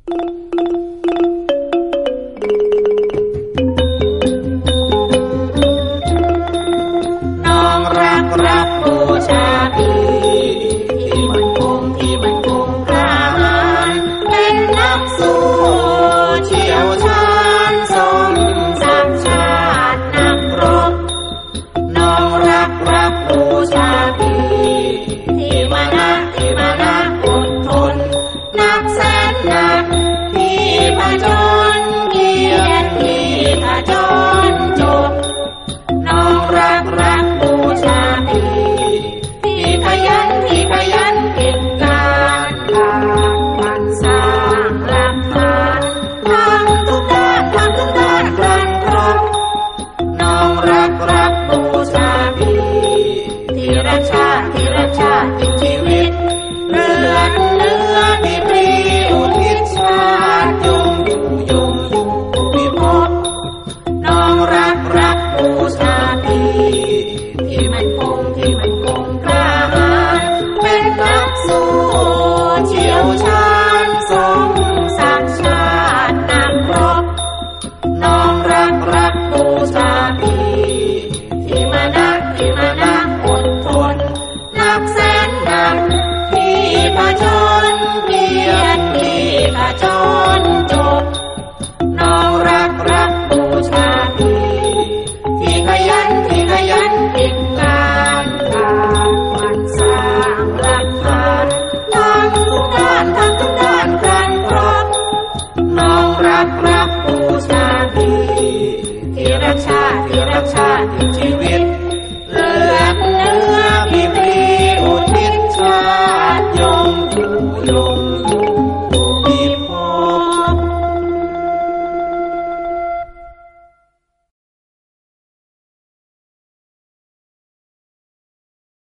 น้องรักบูชาพี่ที่มันคงกล้าหาญเป็นนักสู้เชี่ยวชาญสมศักดิ์ชาตินักรบน้องรักบูชาพี่ที่มานะอดทนนักแสนหนักที่ผจญเกียรติที่ผจญจบน้องรักบูชาพี่ที่ขยันเก็บการมันสร้างหลักฐานทำทุกด้านครันครบน้องรักบูชาพี่ที่รักชาติอีกชีวิตเลือดเนื้อที่ปรีอุทิศชาติยงอยู่พิภพน้องรักบูชาพี่ที่มันคงกล้าหาญเป็นนักสู้เชี่ยวชาญสมศักดิ์ชาตินักรบน้องรักบูชาพี่ที่มานะอดทนนักแสนหนักที่ผจญเกียรติที่ผจญจบน้องรักบูชาพี่ที่ขยันปิดการมันสร้างหลักฐานทั้งทุกด้านกันครบน้องรักบูชาพี่ที่รักชาติอีกชีวิต